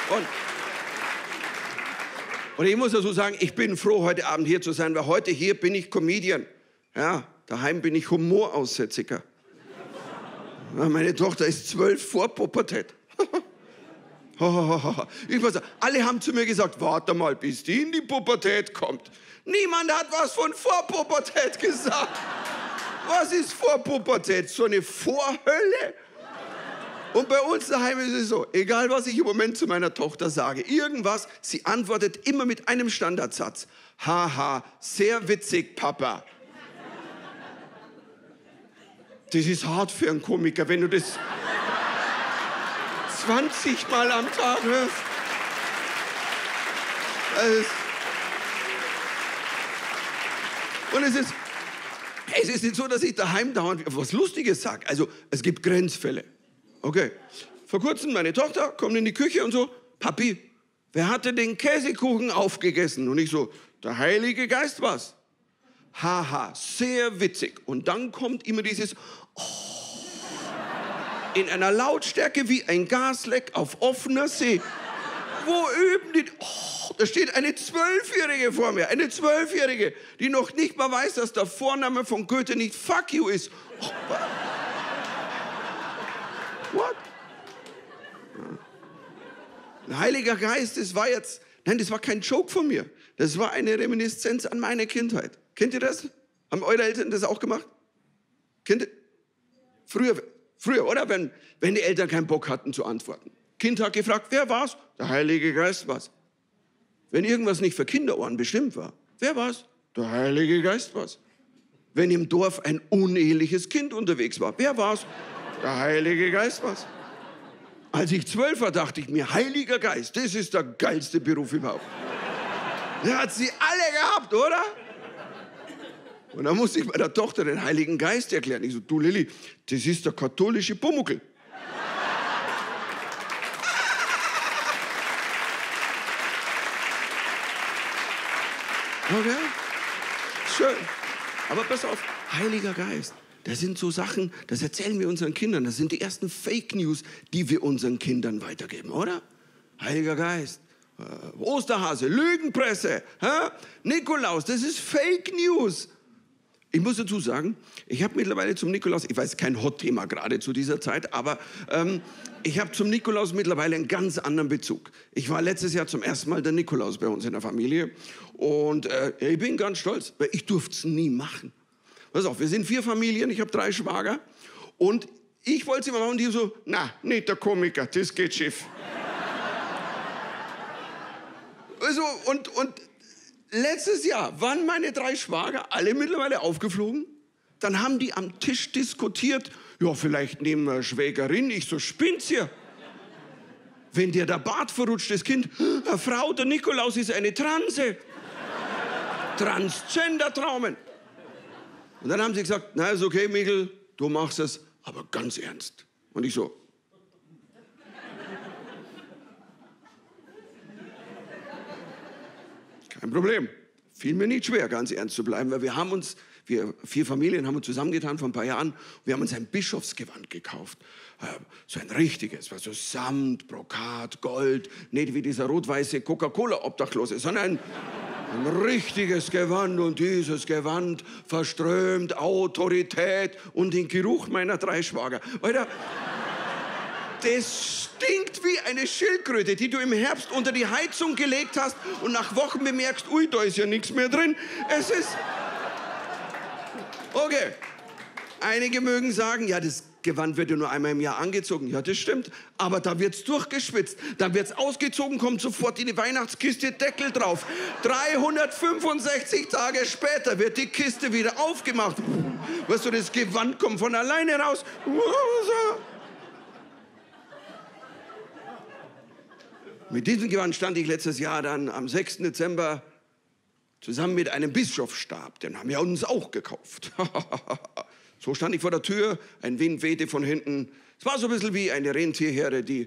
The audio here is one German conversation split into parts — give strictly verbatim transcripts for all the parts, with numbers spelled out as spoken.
Und, und ich muss dazu sagen, ich bin froh, heute Abend hier zu sein, weil heute hier bin ich Comedian. Ja, daheim bin ich Humoraussätziger. Meine Tochter ist zwölf vor Pubertät. Ich muss sagen, alle haben zu mir gesagt, warte mal, bis die in die Pubertät kommt. Niemand hat was von Vorpubertät gesagt. Was ist Vorpubertät? So eine Vorhölle? Und bei uns daheim ist es so, egal was ich im Moment zu meiner Tochter sage, irgendwas, sie antwortet immer mit einem Standardsatz. Haha, sehr witzig, Papa. Das ist hart für einen Komiker, wenn du das zwanzig Mal am Tag hörst. Ist und es ist, es ist nicht so, dass ich daheim dauernd was Lustiges sage. Also es gibt Grenzfälle. Okay. Vor kurzem meine Tochter kommt in die Küche und so, Papi, wer hatte den Käsekuchen aufgegessen? Und ich so, der Heilige Geist war's. Haha, sehr witzig. Und dann kommt immer dieses oh, in einer Lautstärke wie ein Gasleck auf offener See. Wo üben die? Oh, da steht eine Zwölfjährige vor mir, eine Zwölfjährige, die noch nicht mal weiß, dass der Vorname von Goethe nicht Fuck you ist. Oh, what? Ein Heiliger Geist, das war jetzt, nein, das war kein Joke von mir. Das war eine Reminiszenz an meine Kindheit. Kennt ihr das? Haben eure Eltern das auch gemacht? Kennt ihr? Früher, früher, oder? Wenn, wenn die Eltern keinen Bock hatten zu antworten. Kind hat gefragt, wer war's? Der Heilige Geist war's. Wenn irgendwas nicht für Kinderohren bestimmt war, wer war's? Der Heilige Geist war's. Wenn im Dorf ein uneheliches Kind unterwegs war, wer war's? Der Heilige Geist war's. Als ich zwölf war, dachte ich mir, Heiliger Geist, das ist der geilste Beruf überhaupt. Der hat sie alle gehabt, oder? Und dann musste ich meiner Tochter den Heiligen Geist erklären. Ich so, du Lilli, das ist der katholische Pumuckl. Okay, schön. Aber pass auf, Heiliger Geist, das sind so Sachen, das erzählen wir unseren Kindern. Das sind die ersten Fake News, die wir unseren Kindern weitergeben, oder? Heiliger Geist, äh, Osterhase, Lügenpresse, hä? Nikolaus, das ist Fake News. Ich muss dazu sagen, ich habe mittlerweile zum Nikolaus, ich weiß, kein Hot-Thema gerade zu dieser Zeit, aber ähm, ich habe zum Nikolaus mittlerweile einen ganz anderen Bezug. Ich war letztes Jahr zum ersten Mal der Nikolaus bei uns in der Familie und äh, ich bin ganz stolz, weil ich durfte es nie machen. Pass auf, wir sind vier Familien, ich habe drei Schwager und ich wollte es immer machen und die so, na, nicht der Komiker, das geht schief. Also, und, und letztes Jahr waren meine drei Schwager alle mittlerweile aufgeflogen. Dann haben die am Tisch diskutiert, ja, vielleicht nehmen wir Schwägerin. Ich so, spinnt's hier? Wenn dir der Bart verrutscht, das Kind, Herr Frau, der Nikolaus ist eine Transe. Transgender-Traumen. Und dann haben sie gesagt, na, ist okay, Michel, du machst es, aber ganz ernst. Und ich so, kein Problem. Fiel mir nicht schwer, ganz ernst zu bleiben, weil wir haben uns, wir vier Familien haben uns zusammengetan vor ein paar Jahren. Wir haben uns ein Bischofsgewand gekauft. Äh, so ein richtiges, was so Samt, Brokat, Gold, nicht wie dieser rot-weiße Coca-Cola-Obdachlose, sondern ein, ein richtiges Gewand. Und dieses Gewand verströmt Autorität und den Geruch meiner drei Schwager. Alter, das stinkt wie eine Schildkröte, die du im Herbst unter die Heizung gelegt hast und nach Wochen bemerkst, ui, da ist ja nichts mehr drin. Es ist... Okay. Einige mögen sagen, ja, das Gewand wird ja nur einmal im Jahr angezogen. Ja, das stimmt. Aber da wird's durchgeschwitzt. Dann wird's ausgezogen, kommt sofort in die Weihnachtskiste Deckel drauf. dreihundertfünfundsechzig Tage später wird die Kiste wieder aufgemacht. Weißt du, das Gewand kommt von alleine raus. Mit diesem Gewand stand ich letztes Jahr dann am sechsten Dezember zusammen mit einem Bischofsstab. Den haben wir uns auch gekauft. So stand ich vor der Tür, ein Wind wehte von hinten. Es war so ein bisschen wie eine Rentierherde, die...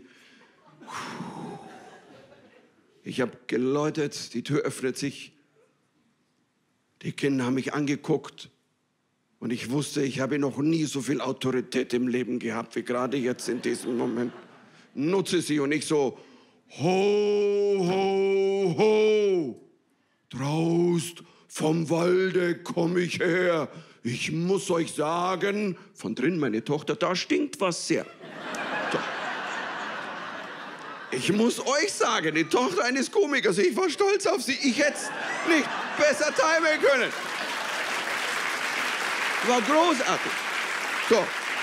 Ich habe geläutet, die Tür öffnet sich. Die Kinder haben mich angeguckt. Und ich wusste, ich habe noch nie so viel Autorität im Leben gehabt, wie gerade jetzt in diesem Moment. Nutze sie und ich so... Ho, ho, ho, draust vom Walde komm ich her. Ich muss euch sagen, von drin meine Tochter, da stinkt was sehr. So. Ich muss euch sagen, die Tochter eines Komikers, ich war stolz auf sie, ich hätte es nicht besser timen können. War großartig. So.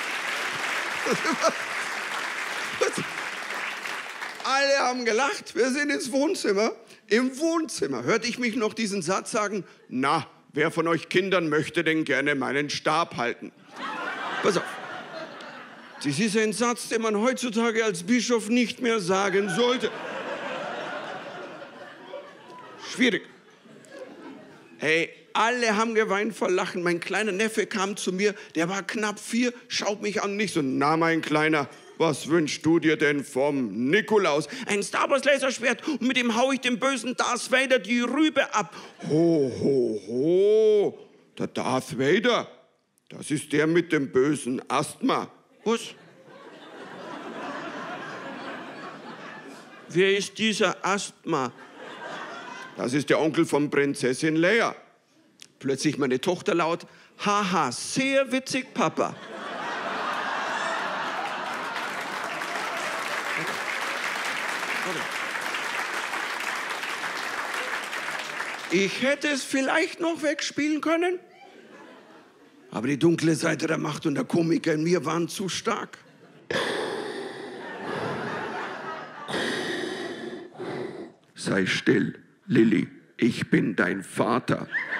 Alle haben gelacht, wir sind ins Wohnzimmer. Im Wohnzimmer hörte ich mich noch diesen Satz sagen, na, wer von euch Kindern möchte denn gerne meinen Stab halten? Pass auf. Das ist ein Satz, den man heutzutage als Bischof nicht mehr sagen sollte. Schwierig. Hey, alle haben geweint vor Lachen. Mein kleiner Neffe kam zu mir, der war knapp vier, schaut mich an, nicht so, na mein Kleiner, was wünschst du dir denn vom Nikolaus? Ein Star Wars Laserschwert und mit dem hau ich dem bösen Darth Vader die Rübe ab. Ho, ho, ho, der Darth Vader, das ist der mit dem bösen Asthma. Was? Wer ist dieser Asthma? Das ist der Onkel von Prinzessin Leia. Plötzlich meine Tochter laut, haha, sehr witzig, Papa. Ich hätte es vielleicht noch wegspielen können, aber die dunkle Seite der Macht und der Komiker in mir waren zu stark. Sei still, Lilly, ich bin dein Vater.